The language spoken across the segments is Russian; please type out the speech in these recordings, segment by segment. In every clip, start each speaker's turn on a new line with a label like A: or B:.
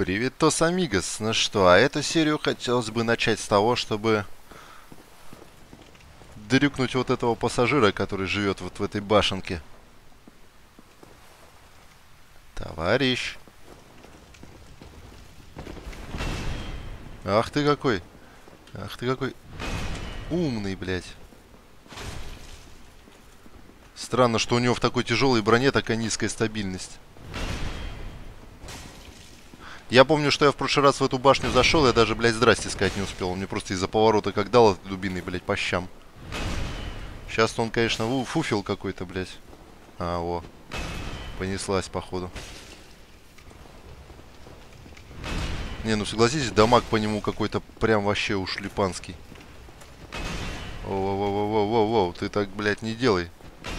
A: Привет-тос, амигос. Ну что, а эту серию хотелось бы начать с того, чтобы дрюкнуть вот этого пассажира, который живет вот в этой башенке. Товарищ. Ах ты какой. Ах ты какой умный, блядь. Странно, что у него в такой тяжелой броне такая низкая стабильность. Я помню, что я в прошлый раз в эту башню зашел, я даже, блядь, здрасте сказать не успел. Он мне просто из-за поворота как дал этой дубиной, блядь, по щам. Сейчас он, конечно, фуфел какой-то, блядь. А, во. Понеслась, походу. Не, ну согласитесь, дамаг по нему какой-то прям вообще уж липанский. Воу-воу-воу-воу-воу, ты так, блядь, не делай.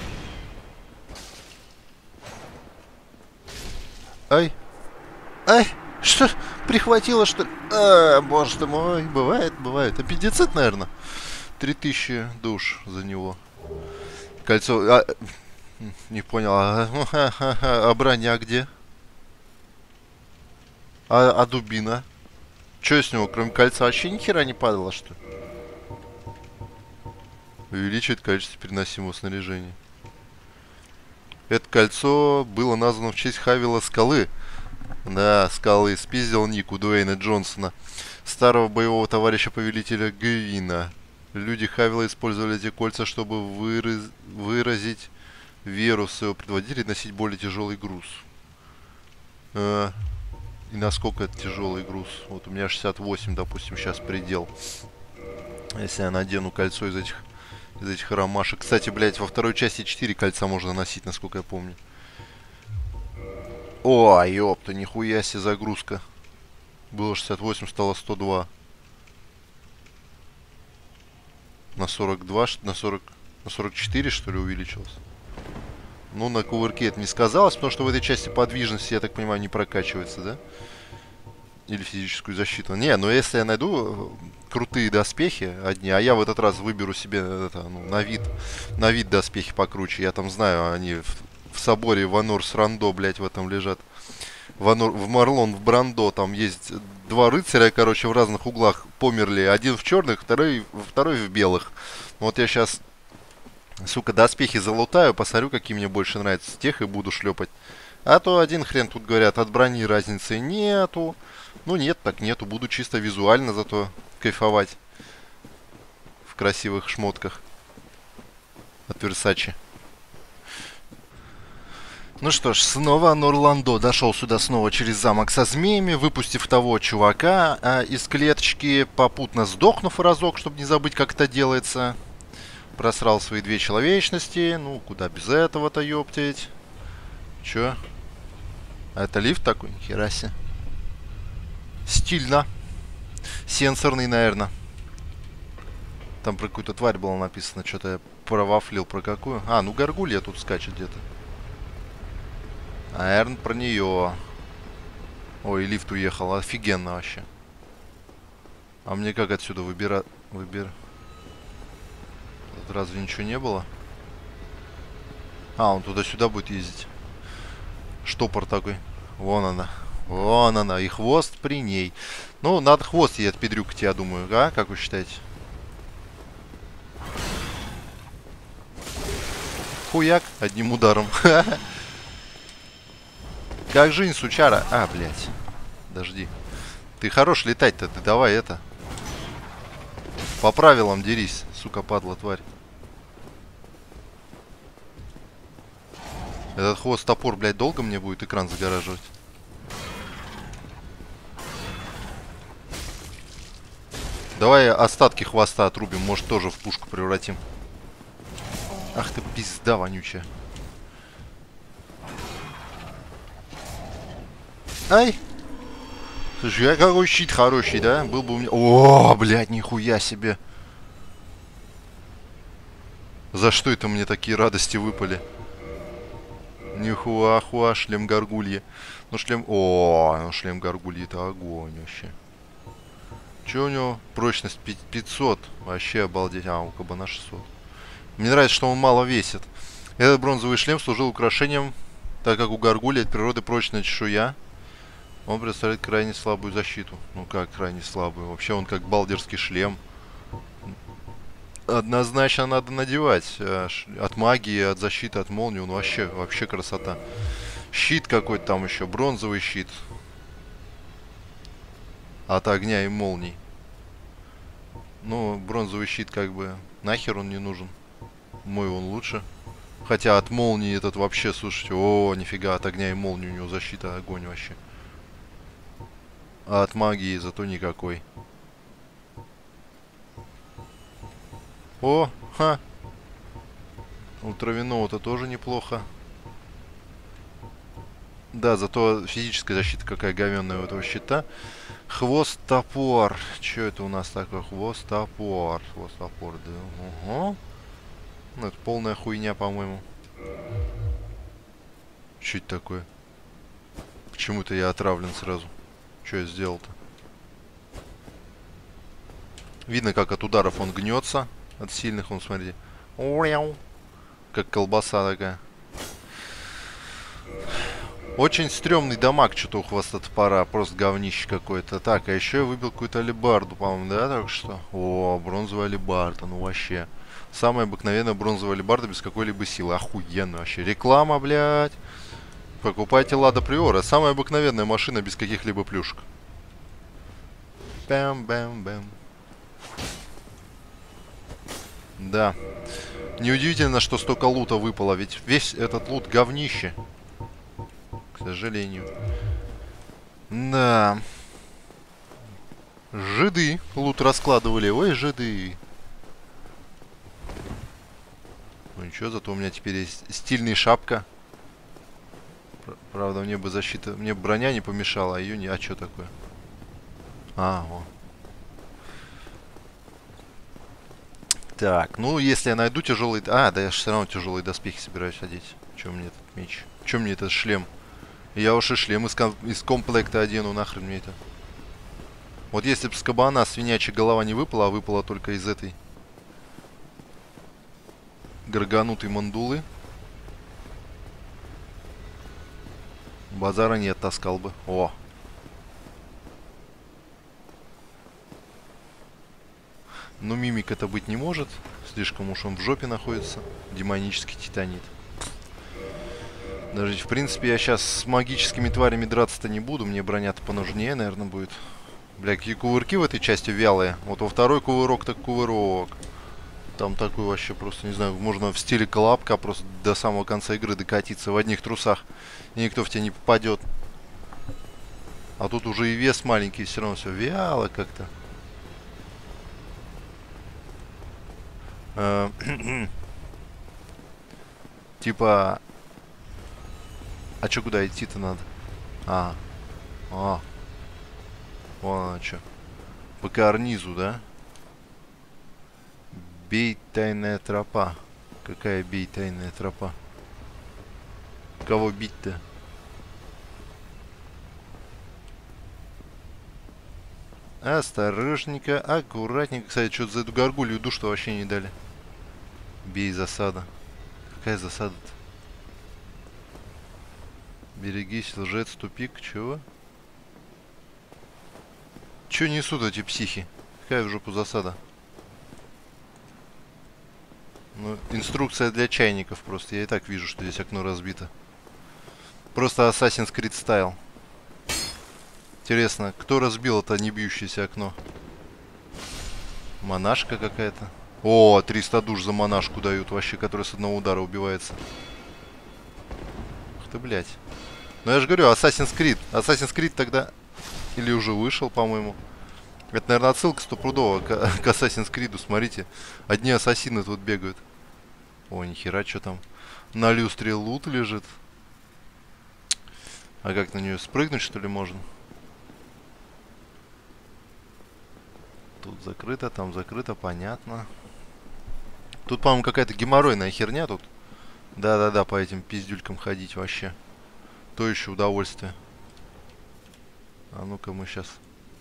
A: Ай. Ай, что, прихватило, что ли? А, боже ты мой, бывает, бывает. Аппендицит, наверное. 3000 душ за него. Кольцо... не понял. А броня где? А дубина? Че с него, кроме кольца, вообще ни хера не падало, что ли? Увеличивает количество переносимого снаряжения. Это кольцо было названо в честь Хавила Скалы. Да, Скалы. Спиздил ник у Дуэйна Джонсона, старого боевого товарища повелителя Гвина. Люди Хавила использовали эти кольца, чтобы выразить веру в своего предводителя и носить более тяжелый груз. И насколько это тяжелый груз? Вот у меня 68, допустим, сейчас предел. Если я надену кольцо из этих ромашек. Кстати, блядь, во второй части 4 кольца можно носить, насколько я помню. О, ёпта, нихуя себе загрузка. Было 68, стало 102. На 42, на 40, на 44, что ли, увеличилось? Ну, на кувырке это не сказалось, потому что в этой части подвижности, я так понимаю, не прокачивается, да? Или физическую защиту. Не, но если я найду крутые доспехи одни, а я в этот раз выберу себе это, ну, на вид доспехи покруче. Я там знаю, они в соборе Ванор с Рандо, блядь, в этом лежат. В Марлон, в Брандо, там есть два рыцаря, короче, в разных углах померли. Один в черных, второй в белых. Вот я сейчас, сука, доспехи залутаю, посмотрю, какие мне больше нравятся. Тех и буду шлепать. А то один хрен, тут говорят, от брони разницы нету. Ну нет, так нету. Буду чисто визуально зато кайфовать. В красивых шмотках. От Версачи. Ну что ж, снова Норландо дошел сюда снова через замок со змеями, выпустив того чувака из клеточки, попутно сдохнув разок, чтобы не забыть, как это делается. Просрал свои 2 человечности. Ну, куда без этого-то, ёптить. Чё? А это лифт такой? Нихера себе. Стильно. Сенсорный, наверное. Там про какую-то тварь было написано. Что-то я провафлил. Про какую? А, ну горгулья тут скачет где-то. Наверное, про нее. Ой, лифт уехал. Офигенно вообще. А мне как отсюда выбирать? Тут разве ничего не было? А, он туда-сюда будет ездить. Штопор такой. Вон она. Вон она. И хвост при ней. Ну, надо хвост ей отпедрюкать, я думаю. А? Как вы считаете? Хуяк. Одним ударом. Как жизнь, сучара. А, блядь. Подожди. Ты хорош летать-то. Ты давай это. По правилам дерись, сука, падла, тварь. Этот хвост топор, блядь, долго мне будет экран загораживать? Давай остатки хвоста отрубим, может тоже в пушку превратим. Ах ты пизда вонючая. Ай! Слушай, я какой щит хороший, да? Был бы у меня... О, блядь, нихуя себе. За что это мне такие радости выпали? Нихуахуа, шлем горгульи. Ну шлем... О, ну шлем горгульи это огонь вообще. Че у него? Прочность 500. Вообще обалдеть. А, у кабана 600. Мне нравится, что он мало весит. Этот бронзовый шлем служил украшением, так как у горгульи от природы прочная чешуя. Он представляет крайне слабую защиту. Ну как крайне слабую? Вообще он как балдерский шлем. Однозначно надо надевать. От магии, от защиты, от молнии. Он вообще красота. Щит какой-то там еще. Бронзовый щит. От огня и молний. Ну, бронзовый щит как бы... Нахер он не нужен. Мой он лучше. Хотя от молнии этот вообще, слушайте, о, нифига, от огня и молнии у него защита, огонь вообще. А от магии зато никакой. О, ха. У травяного-то тоже неплохо. Да, зато физическая защита какая говенная у этого щита. Хвост-топор. Че это у нас такое? Хвост-топор. Хвост-топор, да. Угу. Ну, это полная хуйня, по-моему. Что это такое? Почему-то я отравлен сразу. Что я сделал-то? Видно, как от ударов он гнется. От сильных он, смотрите. Как колбаса такая. Очень стрёмный дамаг что-то у хвоста топора. Просто говнище какое-то. Так, а еще я выбил какую-то алебарду, по-моему, да, так что? О, бронзовая алебарда, ну вообще. Самая обыкновенная бронзовая алебарда без какой-либо силы. Охуенно вообще. Реклама, блядь. Покупайте Лада Приора. Самая обыкновенная машина без каких-либо плюшек. Бэм-бэм-бэм. Да. Неудивительно, что столько лута выпало. Ведь весь этот лут говнище. К сожалению. Да. Жиды лут раскладывали. Ой, жиды. Ну ничего, зато у меня теперь есть стильная шапка. Правда, мне бы защита... Мне бы броня не помешала, а ее не... А что такое? А, о. Так, ну если я найду тяжелый... А, да я же все равно тяжелые доспехи собираюсь одеть. Чем мне этот меч? Чем мне этот шлем? Я уж и шлем из комплекта одену, нахрен мне это. Вот если бы с кабана свинячья голова не выпала, а выпала только из этой горганутой мандулы, базара не оттаскал бы. О! Но мимик это быть не может. Слишком уж он в жопе находится. Демонический титанит. Даже в принципе я сейчас с магическими тварями драться-то не буду. Мне броня-то понужнее, наверное, будет. Бля, какие кувырки в этой части вялые. Вот во второй кувырок так кувырок. Там такой вообще просто, не знаю, можно в стиле колобка просто до самого конца игры докатиться в одних трусах. И никто в тебя не попадет. А тут уже и вес маленький, все равно все вяло как-то. Типа... А чё, куда идти-то надо? А. Вон она чё. По карнизу, да? Бей, тайная тропа. Какая бей, тайная тропа? Кого бить-то? Осторожненько, аккуратненько. Кстати, что-то за эту горгулью душ-то вообще не дали. Бей, засада. Какая засада-то? Берегись, лжец, тупик. Чего? Чё несут эти психи? Какая в жопу засада? Ну, инструкция для чайников просто. Я и так вижу, что здесь окно разбито. Просто Assassin's Creed стайл. Интересно, кто разбил это небьющееся окно? Монашка какая-то. О, 300 душ за монашку дают вообще, которая с одного удара убивается. Ух ты, блядь. Ну я же говорю, Assassin's Creed. Assassin's Creed тогда... Или уже вышел, по-моему. Это, наверное, отсылка стопудово к Assassin's Creed. Смотрите, одни ассасины тут бегают. О, нихера, что там? На люстре лут лежит. А как на нее спрыгнуть, что ли, можно? Тут закрыто, там закрыто, понятно. Тут, по-моему, какая-то геморройная херня тут. Да-да-да, по этим пиздюлькам ходить вообще. То еще удовольствие. А ну-ка мы сейчас...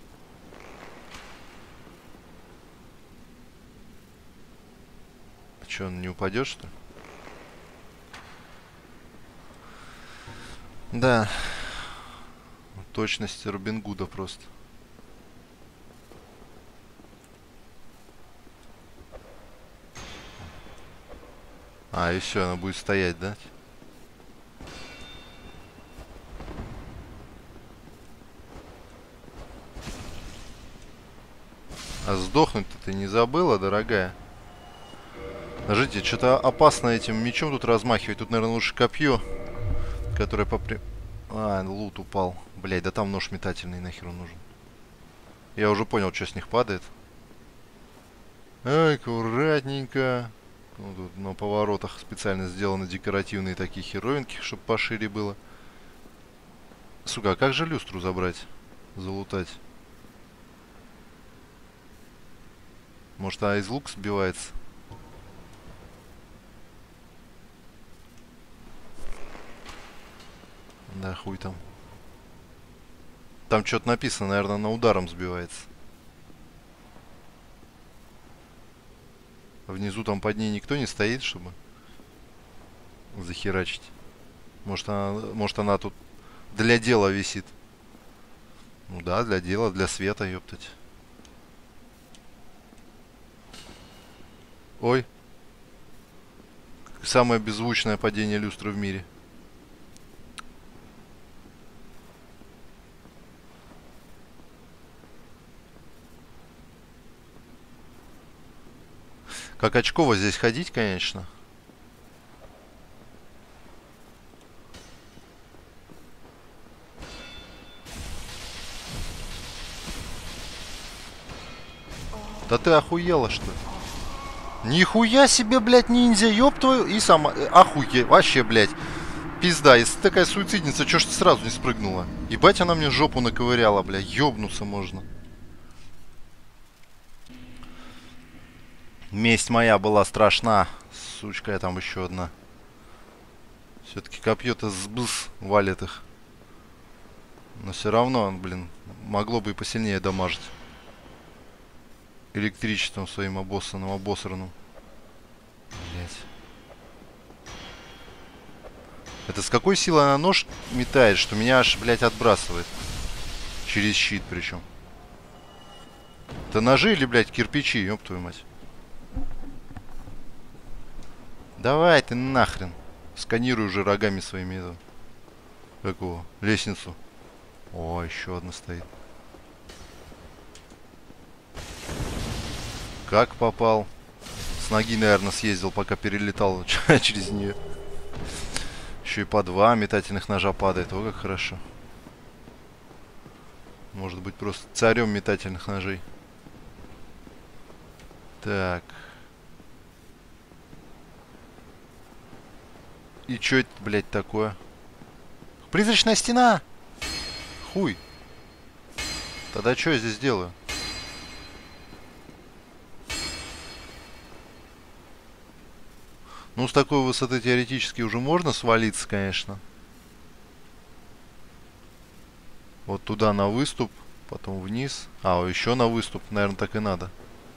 A: Че, он не упадет, что ли? Да. Точность Робин Гуда просто. А, и все, она будет стоять, да? А сдохнуть-то ты не забыла, дорогая? Скажите, что-то опасно этим мечом тут размахивать. Тут, наверное, лучше копье, которое А, лут упал. Блять, да там нож метательный, нахер он нужен. Я уже понял, что с них падает. Ай, аккуратненько. Ну, тут на поворотах специально сделаны декоративные такие херовинки, чтобы пошире было. Сука, а как же люстру забрать? Залутать? Может, она из лука сбивается? Да хуй там. Там что-то написано, наверное, на ударом сбивается. Внизу там под ней никто не стоит, чтобы захерачить. Может она тут для дела висит. Ну да, для дела, для света, ёптать. Ой. Самое беззвучное падение люстры в мире. Как очково здесь ходить, конечно. Да ты охуела, что ли? Нихуя себе, блядь, ниндзя, ёб твою. И сама... Охуе, вообще, блядь. Пизда, если такая суицидница, чё ж ты сразу не спрыгнула? Ебать, она мне жопу наковыряла, бля. Ёбнуться можно. Месть моя была страшна. Сучка, я там еще одна. Все-таки копье-то сбыс валит их. Но все равно, блин, могло бы и посильнее дамажить. Электричеством своим обосранным. Блять. Это с какой силой она нож метает, что меня аж, блядь, отбрасывает. Через щит причем. Это ножи или, блядь, кирпичи, ёб твою мать. Давай ты нахрен. Сканируй уже рогами своими эту. Какого? Лестницу. О, еще одна стоит. Как попал? С ноги, наверное, съездил, пока перелетал через нее. Еще и по 2 метательных ножа падает. О, как хорошо. Может быть, просто царем метательных ножей. Так. И чё это, блядь, такое? Призрачная стена! Хуй. Тогда что я здесь делаю? Ну, с такой высоты теоретически уже можно свалиться, конечно. Вот туда на выступ, потом вниз. А, еще на выступ, наверное, так и надо.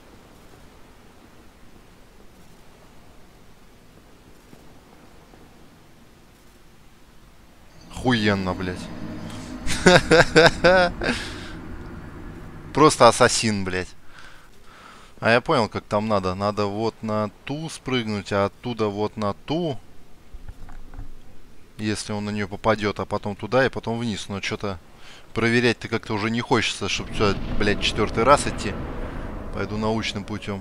A: Охуенно, блядь. Просто ассасин, блядь. А я понял, как там надо. Надо вот на ту спрыгнуть, а оттуда вот на ту. Если он на нее попадет, а потом туда и потом вниз. Но что-то проверять-то как-то уже не хочется, чтобы сюда, блядь, 4-й раз идти. Пойду научным путем.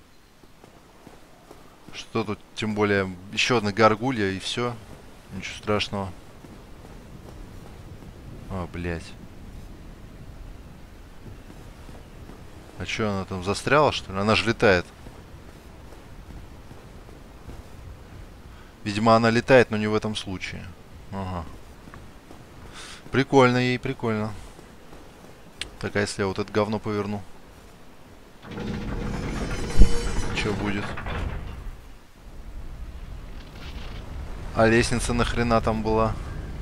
A: Что тут, тем более, еще одна горгулья и все. Ничего страшного. А, блядь. А что, она там застряла, что ли? Она же летает. Видимо, она летает, но не в этом случае. Ага. Прикольно ей, прикольно. Так, а если я вот это говно поверну? Что будет? А лестница нахрена там была?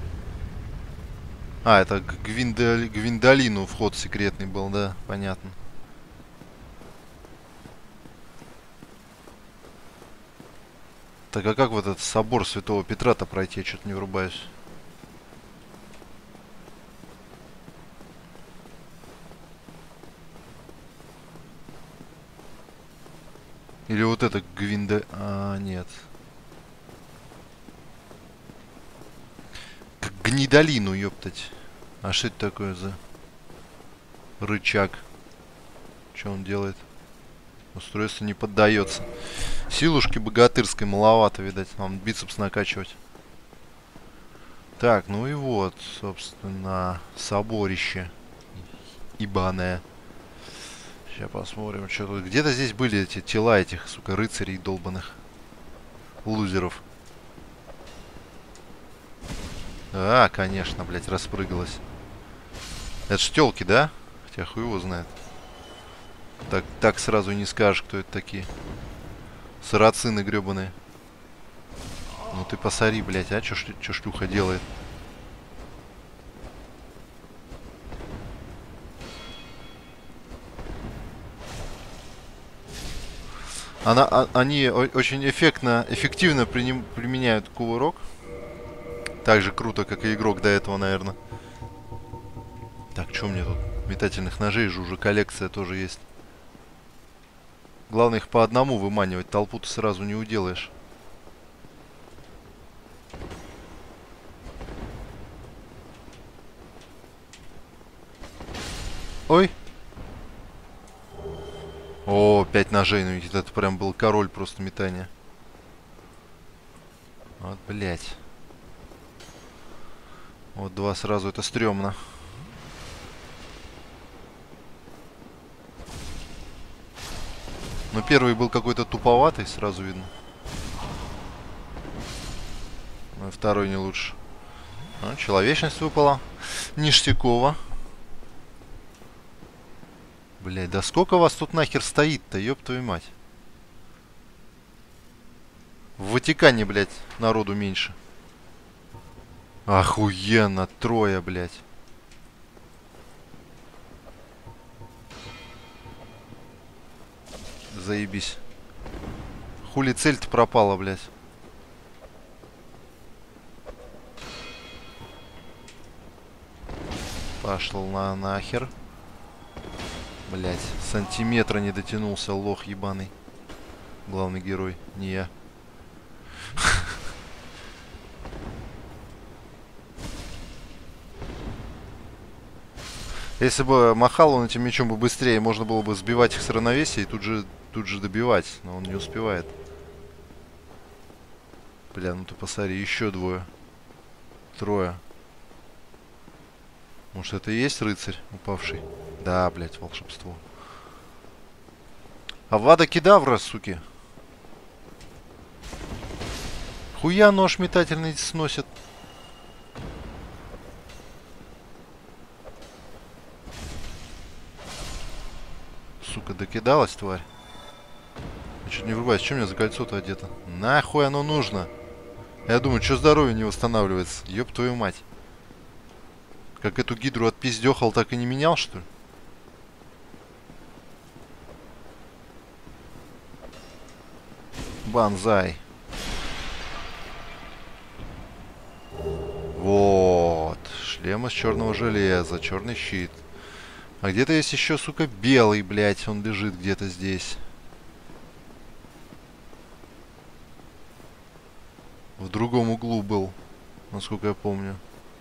A: А, это к Гвиндолину вход секретный был, да, понятно. Так, а как вот этот собор Святого Петра-то пройти? Я что-то не врубаюсь. Или вот это Гвинда... А, нет. К гнидолину, ёптать. А что это такое за рычаг? Что он делает? Устройство не поддается. Силушки богатырской маловато, видать. Нам бицепс накачивать. Так, ну и вот, собственно, соборище. Ибаное. Сейчас посмотрим, что тут. Где-то здесь были эти тела этих, сука, рыцарей долбаных. Лузеров. А, конечно, блядь, распрыгалась. Это ж тёлки, да? Хотя хуй его знает. Так сразу не скажешь, кто это такие. Сарацины гребаные. Ну ты посори, блядь, а? Чё шлюха делает? Они очень эффективно применяют кувырок. Так же круто, как и игрок до этого, наверное. Так, что мне тут? Метательных ножей же уже коллекция тоже есть. Главное их по одному выманивать. Толпу ты сразу не уделаешь. Ой. О, 5 ножей. Ну это прям был король просто метания. Вот, блять. Вот 2 сразу, это стрёмно. Но первый был какой-то туповатый, сразу видно. А второй не лучше. А, человечность выпала. Ништякова. Блядь, да сколько вас тут нахер стоит-то, ёб твою мать. В Ватикане, блядь, народу меньше. Охуенно, 3, блядь. Заебись. Хули цель-то пропала, блядь. Пошел нахер. Блядь, сантиметра не дотянулся, лох ебаный. Главный герой, не я. Если бы махал он этим мечом бы быстрее, можно было бы сбивать их с равновесия и тут же добивать. Но он не успевает. Бля, ну ты посмотри, еще 2. 3. Может это и есть рыцарь упавший? Да, блядь, волшебство. Авада кедавра, суки. Хуя нож метательный сносит. Сука, докидалась, тварь. Я чуть не врубаюсь. Что у меня за кольцо-то одето? Нахуй оно нужно? Я думаю, что здоровье не восстанавливается? Ёб твою мать. Как эту гидру отпиздёхал, так и не менял, что ли? Банзай. Вот. Шлем из черного железа. Черный щит. А где-то есть еще, сука, белый, блядь. Он лежит где-то здесь. В другом углу был. Насколько я помню.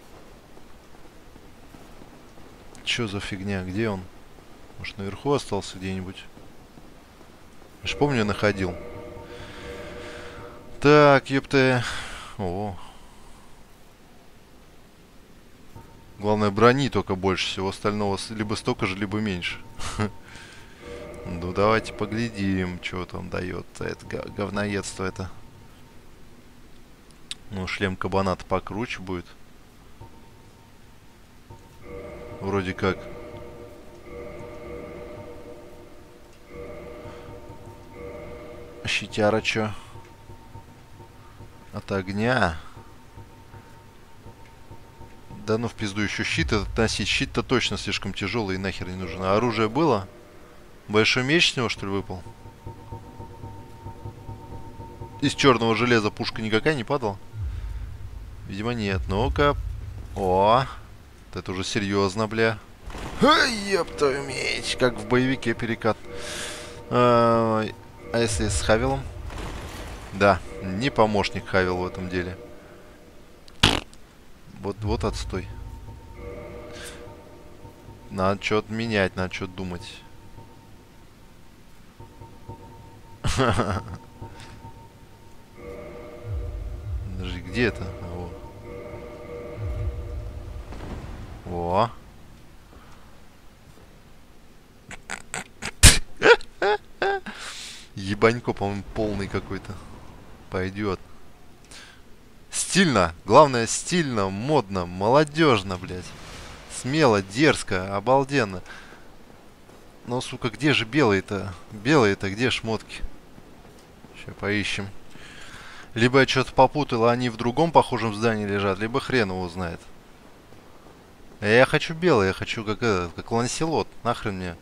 A: Чё за фигня? Где он? Может, наверху остался где-нибудь? Я ж помню, я находил. Так, ёпта. О. Главное, брони только больше. Всего остального либо столько же, либо меньше. Ну, давайте поглядим, что там дает. Это говноедство это. Ну, шлем кабана-то покруче будет. Вроде как. Щитяра чё? От огня. Да ну в пизду еще щит этот носить. Щит-то точно слишком тяжелый и нахер не нужен. А оружие было? Большой меч с него, что ли, выпал? Из черного железа пушка никакая не падала? Видимо, нет. Ну-ка. О, это уже серьезно, бля. Ёб твою меч. Как в боевике перекат. А если с Хавилом? Да, не помощник Хавил в этом деле. Вот отстой. Надо что-то менять, надо что-то думать. Подожди, где это? О. Ебанько, по-моему, полный какой-то. Пойдет. Стильно. Главное, стильно, модно, молодежно, блядь. Смело, дерзко, обалденно. Но, сука, где же белые-то? Белые-то где шмотки? Сейчас поищем. Либо я что-то попутал, а они в другом похожем здании лежат, либо хрен его знает. Я хочу белый, я хочу как Ланселот. Нахрен мне.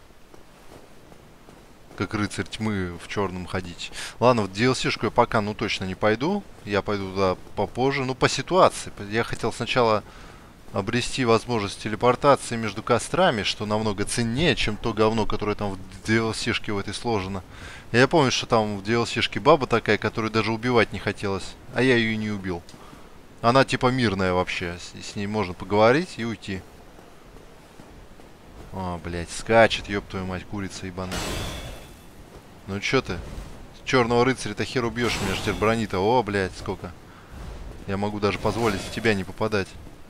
A: Как рыцарь тьмы в черном ходить. Ладно, в DLC-шку я пока, ну, точно не пойду. Я пойду туда попозже. Ну, по ситуации. Я хотел сначала обрести возможность телепортации между кострами, что намного ценнее, чем то говно, которое там в DLC-шке в этой сложено. Я помню, что там в DLC-шке баба такая, которую даже убивать не хотелось. А я ее не убил. Она типа мирная вообще. С ней можно поговорить и уйти. О, блядь, скачет, ёб твою мать, курица ебаная. Ну чё ты? Черного рыцаря-то хер убьешь, у меня же теперь брони-то. О, блядь, сколько. Я могу даже позволить в тебя не попадать.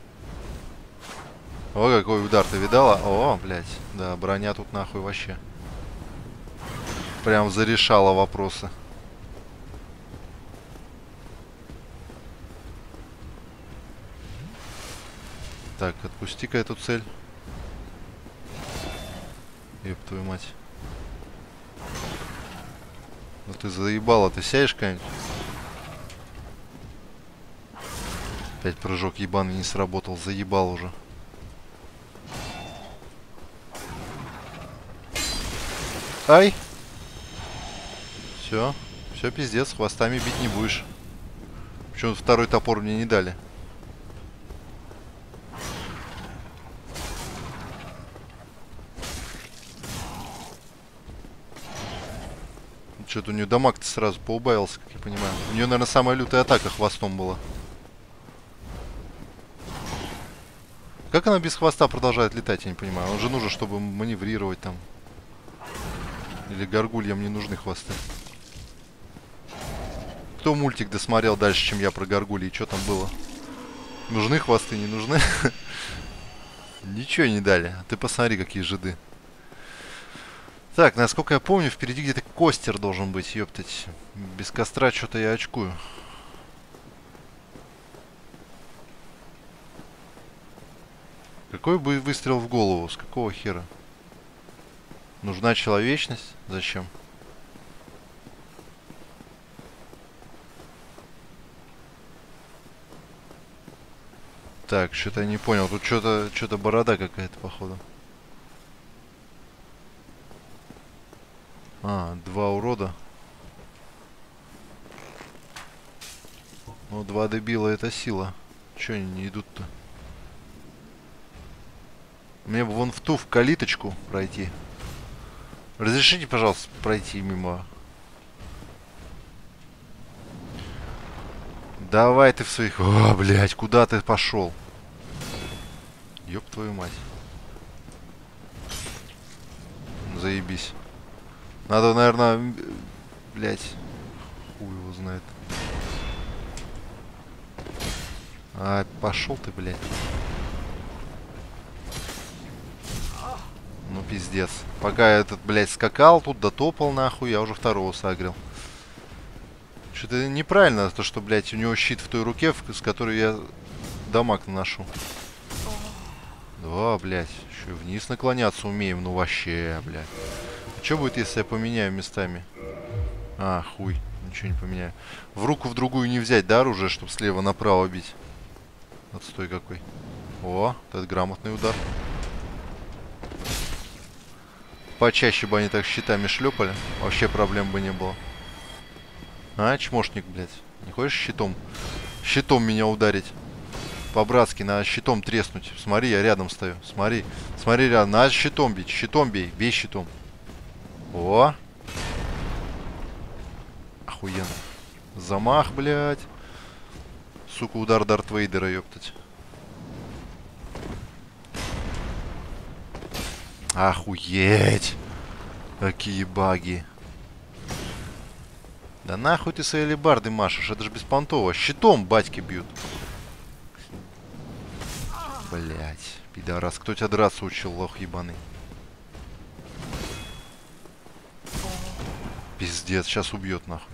A: О, какой удар ты видала? О, блядь. Да, броня тут нахуй вообще. Прям зарешала вопросы. Так, отпусти-ка эту цель. Ёб твою мать. Ну ты заебала, ты сядешь как-нибудь? Опять прыжок ебаный не сработал, заебал уже. Ай! Все, все пиздец, хвостами бить не будешь. Почему второй топор мне не дали? Что-то у нее дамаг-то сразу поубавился, как я понимаю. У нее, наверное, самая лютая атака хвостом была. Как она без хвоста продолжает летать, я не понимаю. Он же нужен, чтобы маневрировать там. Или горгульям не нужны хвосты. Кто мультик досмотрел дальше, чем я про горгульи? Что там было? Нужны хвосты, не нужны? Ничего не дали. Ты посмотри, какие жиды. Так, насколько я помню, впереди где-то костер должен быть, ёптать. Без костра что-то я очкую. Какой бы выстрел в голову? С какого хера? Нужна человечность? Зачем? Так, что-то я не понял. Тут что-то борода какая-то, походу. А, два урода. Ну, два дебила это сила. Че они не идут-то? Мне бы вон в ту, в калиточку пройти. Разрешите, пожалуйста, пройти мимо. Давай ты в своих... О, блядь, куда ты пошел? Ёб твою мать. Заебись. Надо, наверное, блядь, хуй его знает. А, пошел ты, блядь. Ну, пиздец. Пока этот, блядь, скакал тут, дотопал, нахуй, я уже второго сагрил. Что-то неправильно, то, что, блядь, у него щит в той руке, с которой я дамаг наношу. Да, блядь, еще и вниз наклоняться умеем, ну вообще, блядь. Что будет, если я поменяю местами? А, хуй, ничего не поменяю. В руку в другую не взять, да, оружие, чтобы слева направо бить? Отстой какой. О, это грамотный удар. Почаще бы они так щитами шлепали, вообще проблем бы не было. А, чмошник, блядь. Не хочешь щитом? Щитом меня ударить. По-братски, надо щитом треснуть. Смотри, я рядом стою. Смотри. Смотри рядом. Надо щитом бить. Щитом бей. Бей щитом. О! охуенно. Замах, блядь. Сука, удар Дарт Вейдера, ёптать. Охуеть. Какие баги. Да нахуй ты свои алебарды машешь, это же беспонтово. Щитом батьки бьют. Блять, пидорас, кто тебя драться учил, лох ебаный? Пиздец, сейчас убьет нахуй.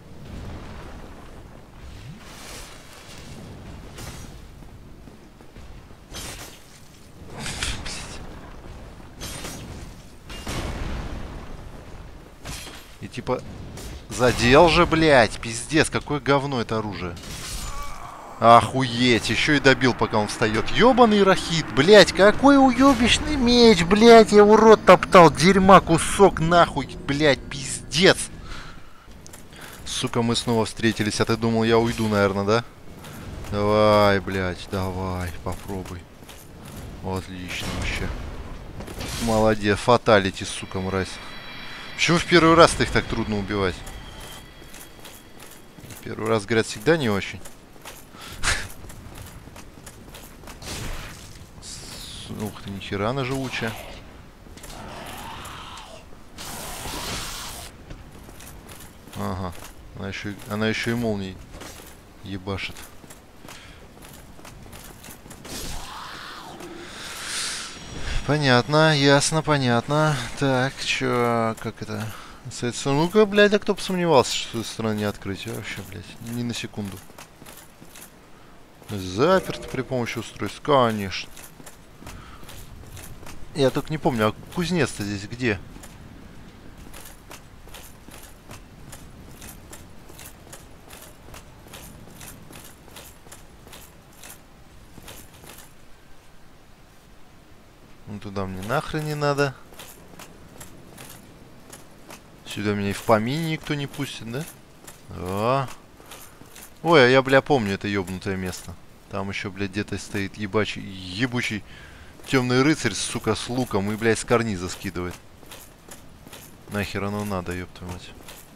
A: И типа задел же, блять, пиздец, какое говно это оружие. Охуеть, еще и добил, пока он встает. Ёбаный рахит, блять, какой уебищный меч, блять, я его рот топтал, дерьма, кусок нахуй, блять, пиздец. Сука, мы снова встретились, а ты думал, я уйду, наверное, да? Давай, блять, давай, попробуй. Отлично вообще. Молодец, фаталити, сука, мразь. Почему в первый раз-то их так трудно убивать? Первый раз, говорят, всегда не очень. Ух ты, нихера она живучая. Ага. Она еще и молнией ебашит. Понятно, ясно, понятно. Так, чё, как это? Ну-ка, блядь, а кто бы сомневался, что с этой стороны не открыть? Вообще, блядь, ни на секунду. Заперто при помощи устройств, конечно. Я только не помню, а кузнец-то здесь где? Ну туда мне нахрен не надо. Сюда меня и в помине никто не пустит, да? А. Ой, а я, бля, помню это ёбнутое место. Там еще, блядь, где-то стоит ебучий темный рыцарь, сука, с луком и, блядь, с карниза скидывает. Нахер оно надо, ёб твою мать.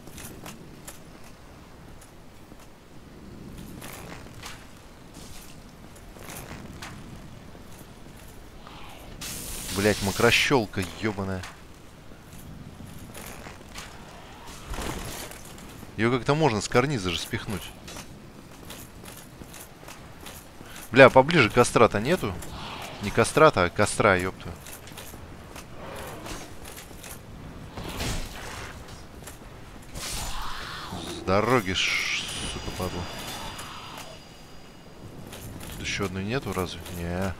A: Блядь, мокрощелка, ёбаная. Ее как-то можно с карниза же спихнуть. Бля, поближе костра-то нету? Не кострата, а костра, ёпту. С дороги, сука, падла. Тут еще одной нету разве? Не.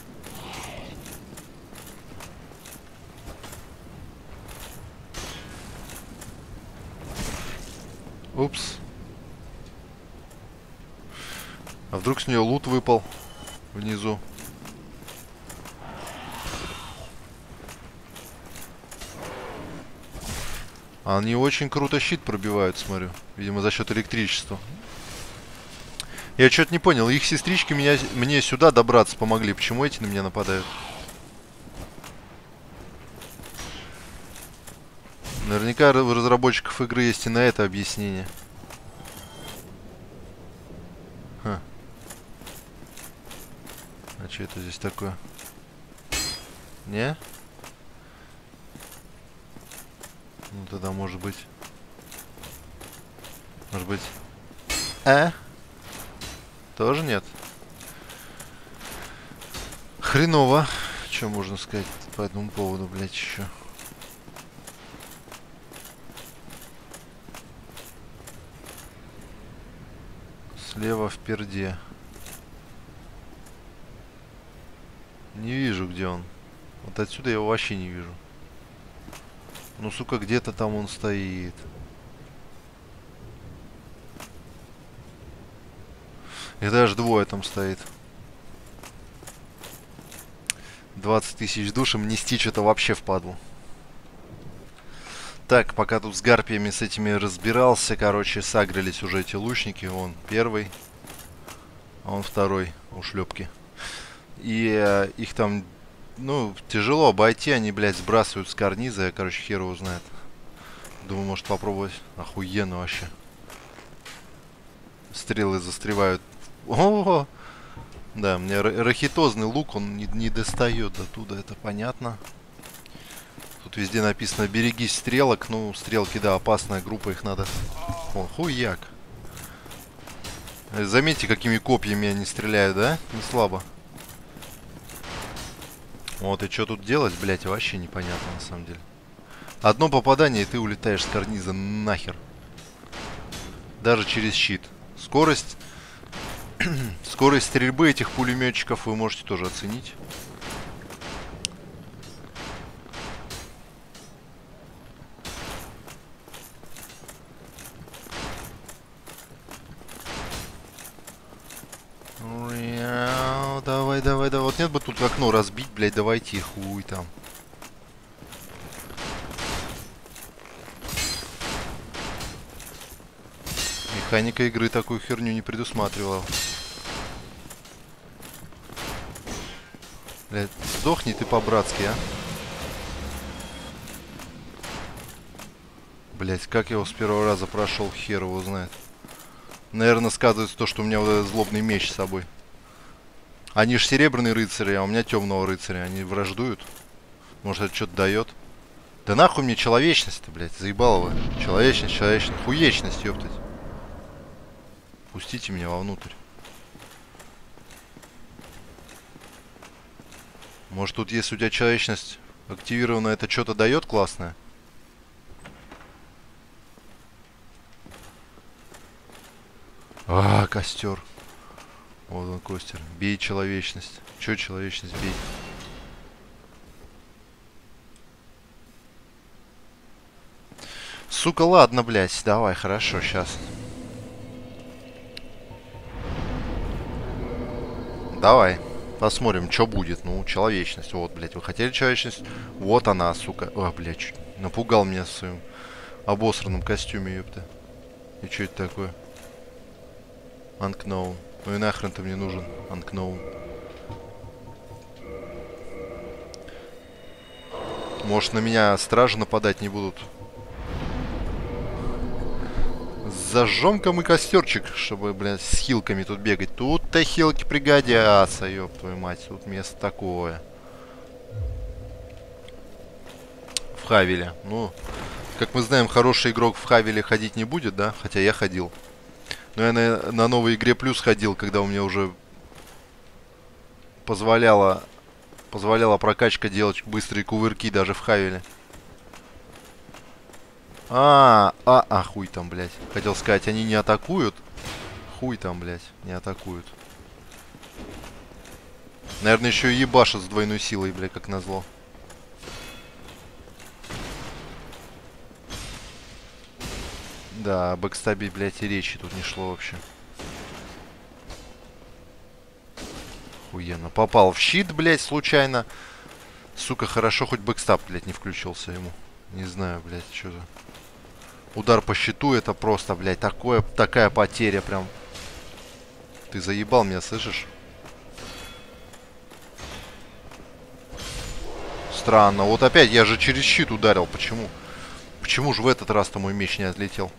A: Упс. А вдруг с нее лут выпал внизу? А они очень круто щит пробивают, смотрю. Видимо, за счет электричества. Я что-то не понял. Их сестрички мне сюда добраться помогли. Почему эти на меня нападают? Наверняка у разработчиков игры есть и на это объяснение. Ха. А что это здесь такое? Не? Ну тогда может быть. Может быть. Тоже нет? Хреново. Что можно сказать по этому поводу, блядь, еще? Слева в перде. Не вижу, где он. Вот отсюда я его вообще не вижу. Ну, сука, где-то там он стоит. И даже двое там стоит. 20 тысяч душ, им нести что-то вообще впадло. Так, пока тут с гарпиями с этими разбирался, короче, сагрились уже эти лучники. Он первый, а он второй, ушлепки. И их там, ну, тяжело обойти, они, блядь, сбрасывают с карниза, я, короче, хер его знает. Думаю, может попробовать. Охуенно вообще. Стрелы застревают. О, да, мне рахитозный лук, он не достает до туда, это понятно. Тут везде написано «берегись стрелок». Ну, стрелки, да, опасная группа, их надо... О, хуяк. Заметьте, какими копьями они стреляют, да? Не слабо. Вот, и что тут делать, блять, вообще непонятно, на самом деле. Одно попадание, и ты улетаешь с карниза нахер. Даже через щит. Скорость... Скорость стрельбы этих пулеметчиков вы можете тоже оценить. Давай, давай, давай. Вот нет бы тут окно разбить, блядь, давайте, хуй там. Механика игры такую херню не предусматривала. Блядь, сдохни ты по-братски, а. Блядь, как я его с первого раза прошел, хер его знает. Наверное, сказывается то, что у меня вот этот злобный меч с собой. Они же серебряные рыцари, а у меня темного рыцаря. Они враждуют. Может, это что-то дает? Да нахуй мне человечность-то, блядь, заебало вы. Человечность, человечность. Хуечность, ёптать. Пустите меня вовнутрь. Может, тут, если у тебя человечность активирована, это что-то дает классное? А, костер. Вот он, костер. Бей человечность. Че человечность бей? Сука, ладно, блядь. Давай, хорошо, сейчас. Давай. Посмотрим, что будет. Ну, человечность. Вот, блядь. Вы хотели человечность? Вот она, сука. О, блядь, чуть напугал меня в своем обосранном костюме, ёпта. И что это такое? Unknown. Ну и нахрен ты мне нужен, Unknown. Может, на меня стражи нападать не будут? Зажжем-ка мы костерчик, чтобы, блядь, с хилками тут бегать. Тут-то хилки пригодятся, ёб твою мать. Тут место такое. В Хавеле. Ну, как мы знаем, хороший игрок в Хавеле ходить не будет, да? Хотя я ходил. Но я на новой игре плюс ходил, когда у меня уже позволяла прокачка делать быстрые кувырки даже в Хавеле. Хуй там, блядь. Хотел сказать, они не атакуют. Хуй там, блядь, не атакуют. Наверное, еще и ебашат с двойной силой, блядь, как назло. Да, о бэкстабе, блядь, и речи тут не шло вообще. Охуенно. Попал в щит, блядь, случайно. Сука, хорошо, хоть бэкстаб, блядь, не включился ему. Не знаю, блядь, что за... Удар по щиту, это просто, блядь, такая потеря прям. Ты заебал меня, слышишь? Странно. Вот опять, я же через щит ударил. Почему? Почему же в этот раз-то мой меч не отлетел?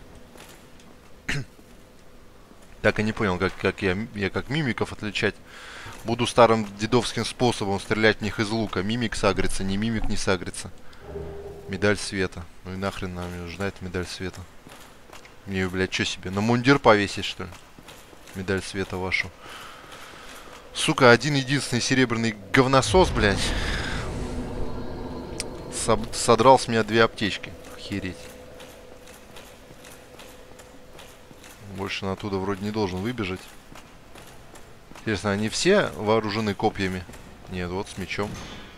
A: Так и не понял, как я как мимиков отличать. Буду старым дедовским способом стрелять в них из лука. Мимик сагрится, не мимик не сагрится. Медаль света. Ну и нахрен нам нужна эта медаль света. Мне ее, блядь, что себе? На мундир повесить, что ли? Медаль света вашу. Сука, один-единственный серебряный говносос, блядь. Содрал с меня 2 аптечки. Охереть. Больше он оттуда вроде не должен выбежать. Интересно, они все вооружены копьями? Нет, вот с мечом.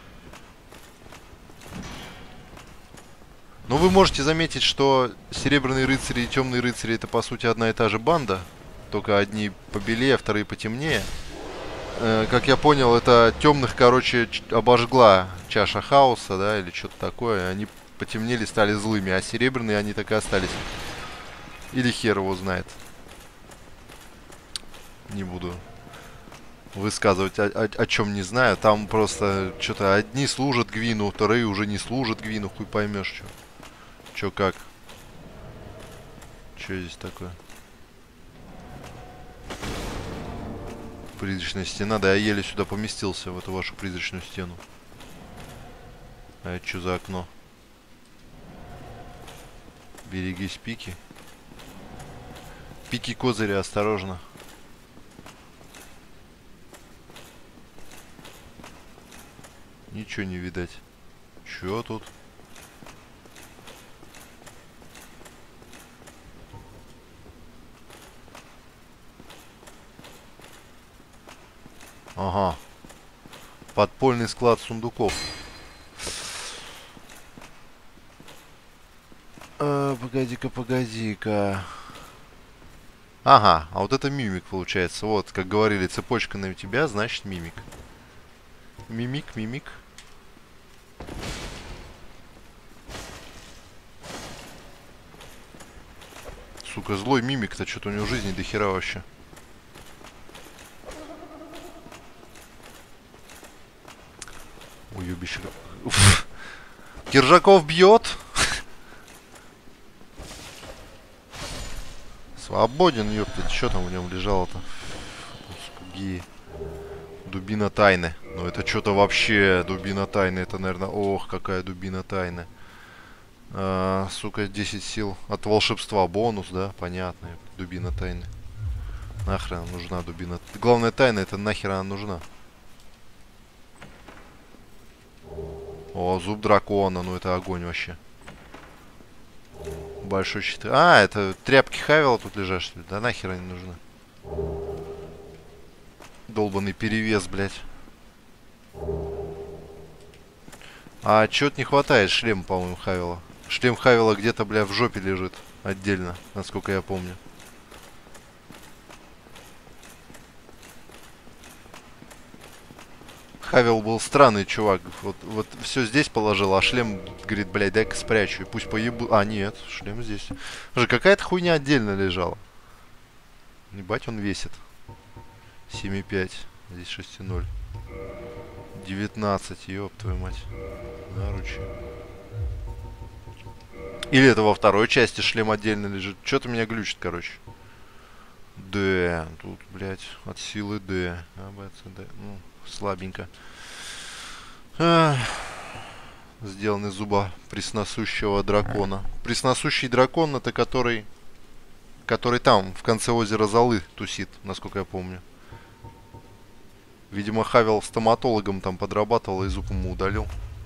A: Но вы можете заметить, что серебряные рыцари и темные рыцари — это по сути одна и та же банда. Только одни побелее, вторые потемнее. Как я понял, это темных, короче, обожгла чаша хаоса, да, или что-то такое. Они потемнели, стали злыми, а серебряные они так и остались. Или хер его знает. Не буду высказывать о чем не знаю. Там просто что-то одни служат Гвину, вторые уже не служат Гвину. Хуй поймешь, что. Чё как. Что здесь такое? Призрачная стена. Да, я еле сюда поместился, в эту вашу призрачную стену. А это что за окно? Берегись, пики. Пики козыря, осторожно. Ничего не видать. Чё тут? Ага. Подпольный склад сундуков. Погоди-ка, погоди-ка. Ага, а вот это мимик получается. Вот, как говорили, цепочка на тебя, значит мимик. Мимик, мимик. Сука, злой мимик-то, что-то у него жизни до хера вообще. Уебище. Киржаков бьет. Свободен, ёптать. Что там в нем лежало-то? Дубина тайны. Ну это что-то вообще дубина тайны. Это, наверное, ох, какая дубина тайны. Сука, 10 сил. От волшебства бонус, да? Понятно. Дубина тайны. Нахрен нужна дубина. Главная тайна, это нахер она нужна. О, зуб дракона. Ну это огонь вообще. Большой щит. А, это тряпки Хавела тут лежат, что ли? Да нахер они нужны. Долбанный перевес, блядь. А чё-то не хватает шлема, по-моему, Хавела. Шлем Хавела где-то, бля, в жопе лежит. Отдельно, насколько я помню. Хавел был странный чувак. Вот все здесь положил, а шлем, говорит, блядь, дай-ка спрячу. И пусть поебу... А, нет, шлем здесь. Уже какая-то хуйня отдельно лежала. Ебать, он весит. 7,5. Здесь 6,0. 19, ёб твою мать. Наручи. Или это во второй части шлем отдельно лежит. Что-то меня глючит, короче. Д. Тут, блядь, от силы Д. А, Б, С, Д. Ну, слабенько. Сделан из зуба пресносущего дракона. Пресносущий дракон, это который там, в конце озера Золы тусит, насколько я помню. Видимо, Хавел стоматологом там подрабатывал и зуб ему удалил.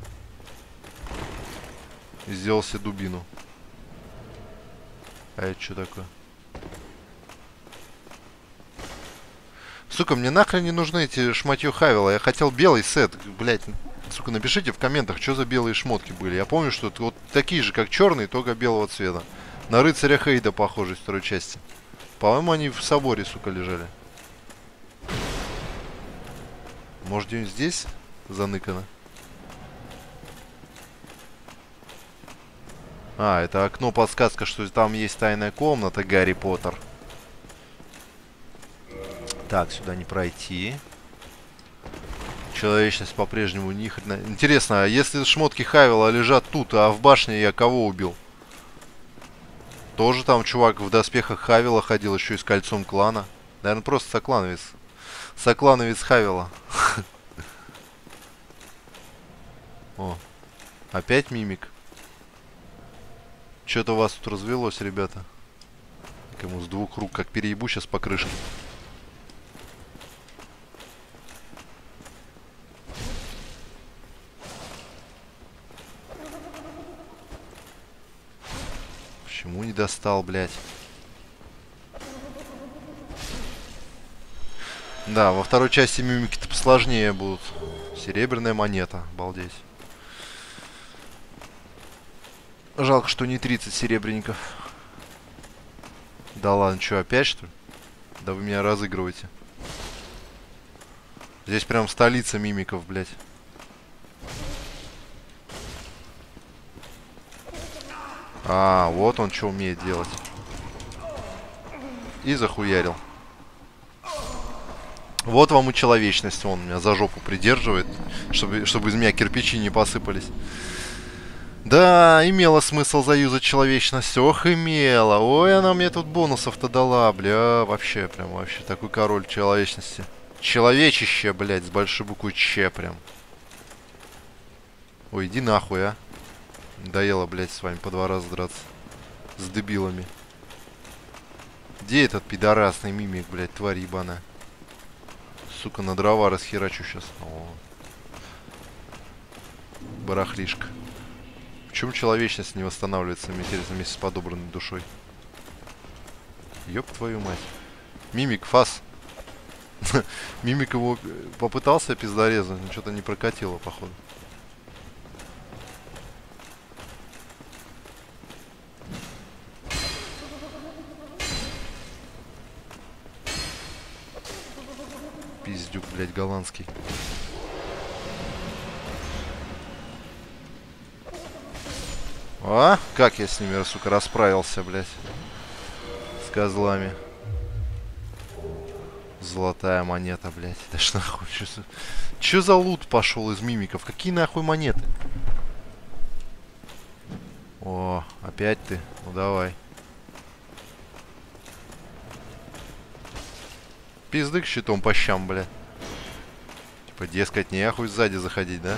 A: И сделал себе дубину. А это что такое? Сука, мне нахрен не нужны эти шматьё Хавела. Я хотел белый сет. Блять, сука, напишите в комментах, что за белые шмотки были. Я помню, что это вот такие же, как черные, только белого цвета. На рыцаря Хейда похожий из второй части. По-моему, они в соборе, сука, лежали. Может, где-нибудь здесь заныкано? А, это окно, подсказка, что там есть тайная комната, Гарри Поттер. Так, сюда не пройти. Человечность по-прежнему ни хрена. Интересно, а если шмотки Хавела лежат тут, а в башне я кого убил? Тоже там чувак в доспехах Хавела ходил, еще и с кольцом клана. Наверное, просто соклановец. Соклановец Хавела. О, опять мимик. Что-то у вас тут развелось, ребята. Ему с двух рук, как переебу сейчас по крышке. Почему не достал, блядь? Да, во второй части мимики-то посложнее будут. Серебряная монета, обалдеть. Жалко, что не 30 серебряников. Да ладно, что, опять что ли? Да вы меня разыгрываете. Здесь прям столица мимиков, блядь. А, вот он что умеет делать. И захуярил. Вот вам и человечность. Он меня за жопу придерживает, чтобы из меня кирпичи не посыпались. Да, имело смысл заюзать человечность. Ох, имело. Ой, она мне тут бонусов-то дала, бля. Вообще, прям вообще такой король человечности. Человечище, блядь, с большой буквы Ч прям. Ой, иди нахуй, а. Надоело, блядь, с вами по 2 раза драться. С дебилами. Где этот пидорасный мимик, блядь, тварь ебаная? Сука, на дрова расхерачу сейчас. О. Барахлишка. Почему человечность не восстанавливается, мне интересно, вместе с подобранной душой? Ёб твою мать. Мимик, фас. Мимик его попытался пиздорезать, но что-то не прокатило, походу. Пиздюк, блядь, голландский. А? Как я с ними, сука, расправился, блядь. С козлами. Золотая монета, блядь. Да что нахуй? Чё за лут пошел из мимиков? Какие нахуй монеты? О, опять ты? Ну давай. Пиздык щитом по щам, блядь. Типа, дескать, нехуй сзади заходить, да?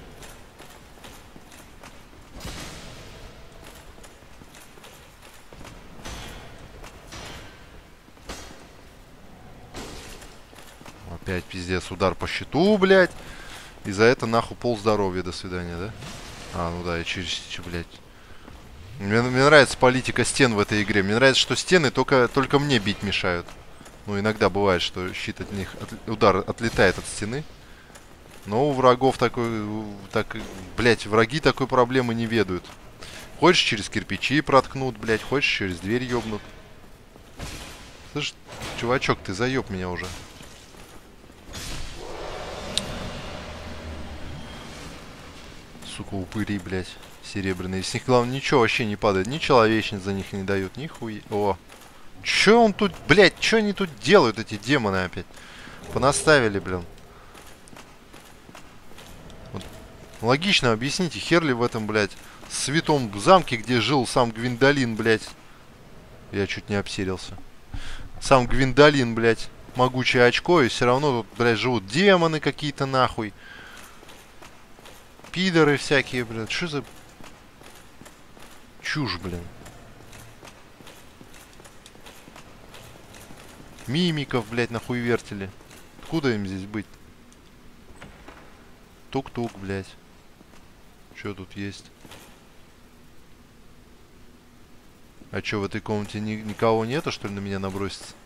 A: Опять пиздец, удар по щиту, блядь. И за это нахуй пол здоровья, до свидания, да? А, ну да, и через, блядь. Мне нравится политика стен в этой игре. Мне нравится, что стены только мне бить мешают. Ну, иногда бывает, что щит от них, удар отлетает от стены. Но у врагов блядь, враги такой проблемы не ведают. Хочешь через кирпичи проткнут, блядь, хочешь через дверь ёбнут. Слышь, чувачок, ты заеб меня уже. Сука, упыри, блядь, серебряные. С них, главное, ничего вообще не падает. Ни человечниц за них не дают, ни хуй. О. Чё он тут, блядь, чё они тут делают, эти демоны опять? Понаставили, блин. Вот. Логично объясните, хер ли в этом, блядь, святом замке, где жил сам Гвиндолин, блядь. Я чуть не обсерился. Сам Гвиндолин, блядь, могучее очко, и все равно тут, блядь, живут демоны какие-то, нахуй. Пидоры всякие, блядь. Что за чушь, блин? Мимиков, блядь, нахуй вертели. Откуда им здесь быть? Тук-тук, блядь. Что тут есть? А что, в этой комнате никого нету, что ли, на меня набросится?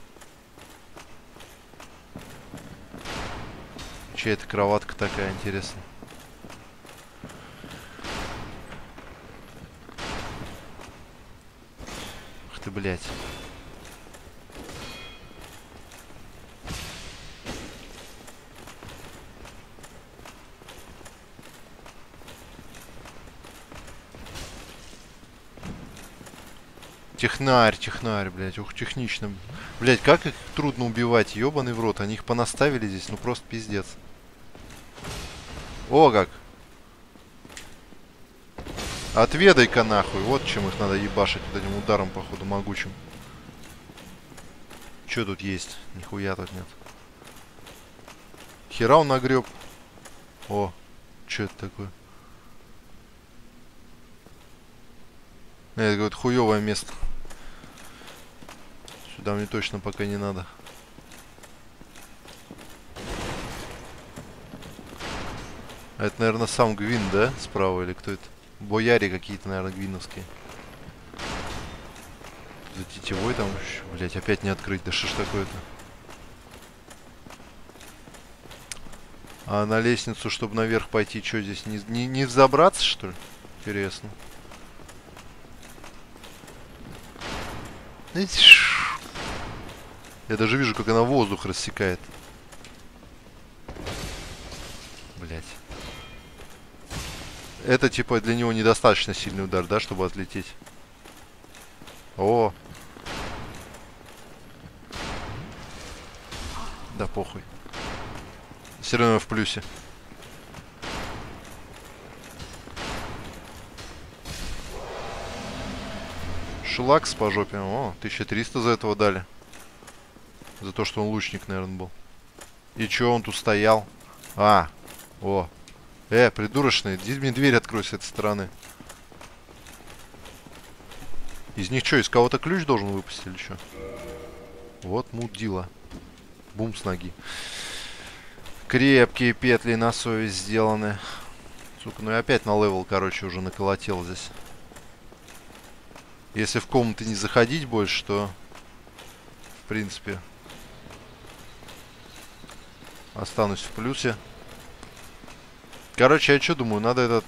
A: Чья это кроватка такая, интересная? Ах ты, блядь. Технарь, блядь, ух, технично. Блядь, как их трудно убивать, ёбаный в рот. Они их понаставили здесь, ну просто пиздец. О, как. Отведай-ка нахуй. Вот чем их надо ебашить вот этим ударом, походу, могучим. Чё тут есть? Нихуя тут нет. Хера он нагреб. О, чё это такое? Это какое-то хуёвое место. Сюда мне точно пока не надо. А это, наверное, сам Гвин, да? Справа или кто это? Бояре какие-то, наверное, гвиновские. За тетевой там, блять, опять не открыть. Да что ж такое-то? А на лестницу, чтобы наверх пойти, что здесь? Не взобраться, что ли? Интересно. Я даже вижу, как она воздух рассекает. Блять. Это типа для него недостаточно сильный удар, да, чтобы отлететь. О. Да похуй. Все равно в плюсе. Шелакс по жопе. О, 1300 за этого дали. За то, что он лучник, наверное, был. И чё он тут стоял? А, о. Придурочный, иди мне дверь открой с этой стороны. Из них что, из кого-то ключ должен выпасть или что? Вот мудила. Бум с ноги. Крепкие петли на совесть сделаны. Сука, ну и опять на левел, короче, уже наколотил здесь. Если в комнаты не заходить больше, то... В принципе... Останусь в плюсе. Короче, я что думаю, надо этот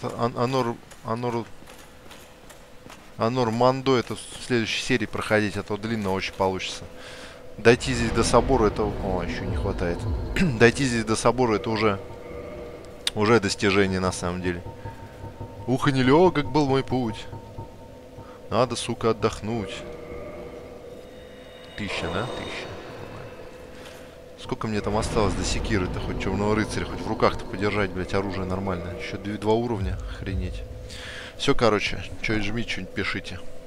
A: Анор Мандо это в следующей серии проходить, а то длинно очень получится. Дойти здесь до собора, это... О, еще не хватает. Дойти здесь до собора, это уже достижение на самом деле. Ух, и нелегок был мой путь. Надо, сука, отдохнуть. 1000, да? 1000. Сколько мне там осталось до секиры-то? Хоть черного рыцаря, хоть в руках-то подержать, блять, оружие нормально. Еще 2 уровня, охренеть. Все, короче, что жмите, что-нибудь пишите.